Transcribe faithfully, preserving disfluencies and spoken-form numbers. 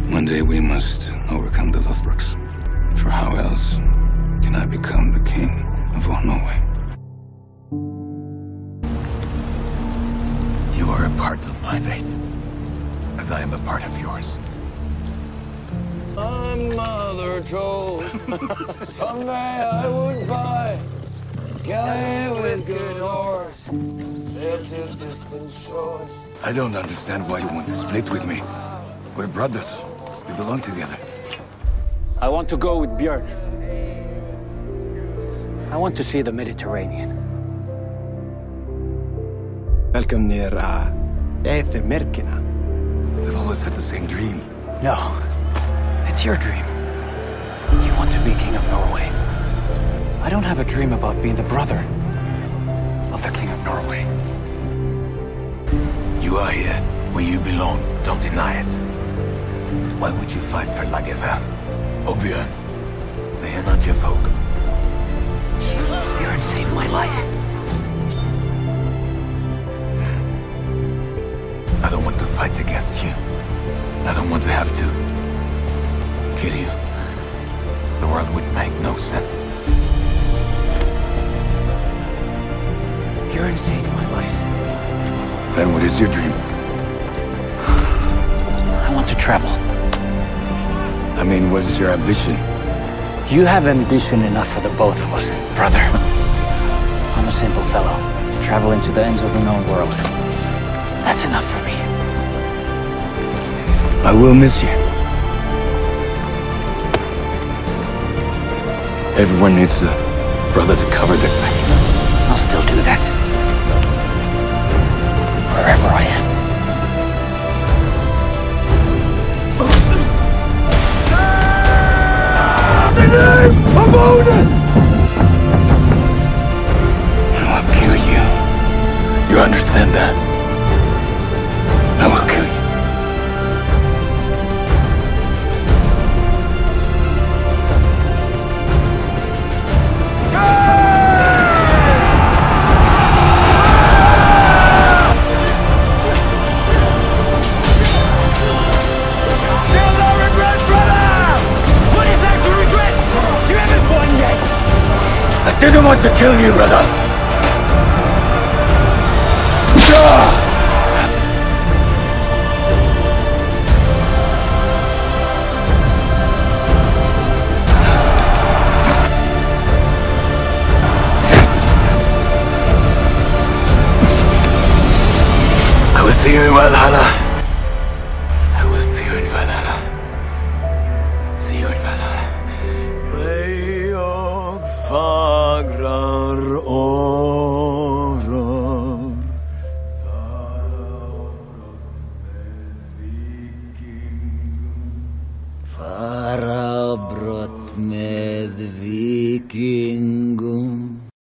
One day we must overcome the Lothbrooks. For how else can I become the king of all Norway? You are a part of my fate, as I am a part of yours. My mother told someday I would buy a galley with good horse, sail to distant shores. I don't understand why you want to split with me. We're brothers. We belong together. I want to go with Björn. I want to see the Mediterranean. Welcome near uh, Ethemerkina. We've always had the same dream. No, it's your dream. You want to be king of Norway. I don't have a dream about being the brother of the king of Norway. You are here where you belong. Don't deny it. Why would you fight for Lagertha or Björn? They are not your folk. Björn saved my life. I don't want to fight against you. I don't want to have to kill you. The world would make no sense. Björn saved my life. Then what is your dream? I want to travel. I mean, what is your ambition? You have ambition enough for the both of us, brother. I'm a simple fellow, traveling to the ends of the known world. That's enough for me. I will miss you. Everyone needs a brother to cover their back. I'll still do that. Wherever I am. I'm Odin! I will kill you. You understand that? I will kill you. I didn't want to kill you, brother! I will see you in Valhalla. I will see you in Valhalla. See you in Valhalla. Jag fagrar åror fara brott med viking